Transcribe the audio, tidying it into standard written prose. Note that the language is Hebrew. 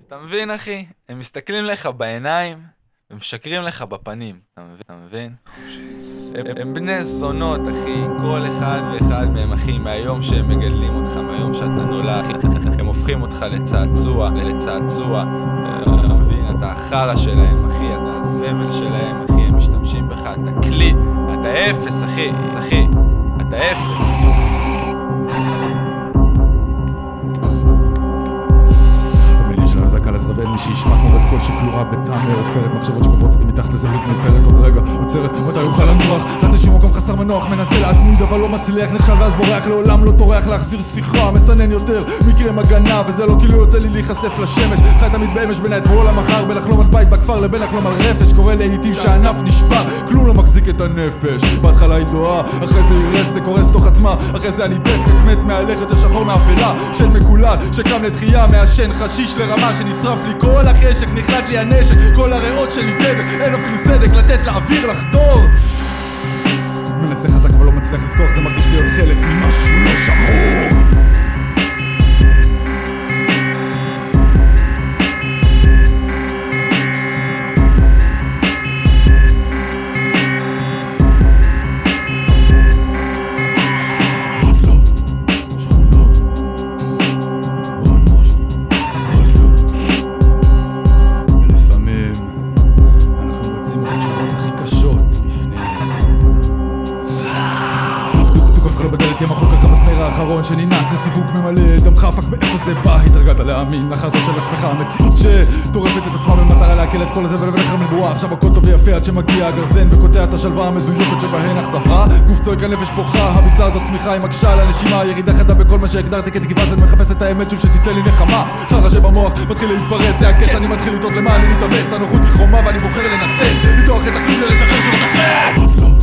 אתה מבין, אחי? הם מסתכלים לך בעיניים ומשקרים לך בפנים, אתה מבין? הם בני זונות, אחי, כל אחד ואחד מהם, אחי, מהיום שהם מגדלים אותך, מהיום שאתה נולד, הם הופכים אותך לצעצוע, אתה מבין? אתה החרא שלהם, אחי, אתה הזבל שלהם, אחי, הם משתמשים בך, אתה כלי, אתה אפס, אחי, אתה אפס. זקה לזרבל מי שישמע כמו בת קול שכלואה בטעם מעופרת, מחשבות שקוברות אותי מתחת לזהות מלפרת, עוד רגע עוצרת, מתי יוכל לנוח? רצה שימוקם חסר מנוח, מנסה להתמיד אבל לא מצליח, נכשל ואז בורח, לעולם לא טורח להחזיר שיחה, מסנן יותר מקרה מגנה, וזה לא כאילו יוצא לי להיחשף לשמש, חי תמיד באמש בין האתמול למחר, בין לחלום על בית בכפר לבין לחלום על רפש, קורא לעיתים שהענף נשבר, כלום לא מחזיק את הנפש, בהתחלה היא דועה, אחרי זה היא רסק, קורס תוך עצמה, אחרי זה אני דפק, מת מהלך יותר שחור מאפלה, של מקולל, שקם לתחייה, מעשן חשיש לרמה שנשרף לי כל החשק, נחלק לי הנשק, כל הריאות שלי דבק, אין אפילו סדק, לתת לאוויר לחדור. מנסה חזק אבל לא מצליח לזכור, זה מרגיש להיות חלק ממשהו לא שחור. בדלת ים החוק רק המסמר האחרון שננעץ וסיווג ממלא דמך, פק מאיפה זה בא? התרגלת להאמין לחרטות של עצמך, המציאות שטורפת את עצמה במטרה להקל את כל הזבל ולחר מלבואה, עכשיו הכל טוב ויפה עד שמגיע הגרזן וקוטע את השלווה המזויפת שבהן אכזבה, גוף צועק הנפש בוכה, הביצה הזאת צמיחה היא מקשה על הנשימה, ירידה חדה בכל מה שהגדרתי כתקווה, זה מחפש את האמת שוב שתיתן לי נחמה, חרא שבמוח מתחיל להתפרץ, זה הקץ, אני מתחיל לטעות למה אני מתאמץ, הנוחות היא חומה ואני בוחר לנתץ, לפתוח את הכלום ולשחרר שוב את החץ.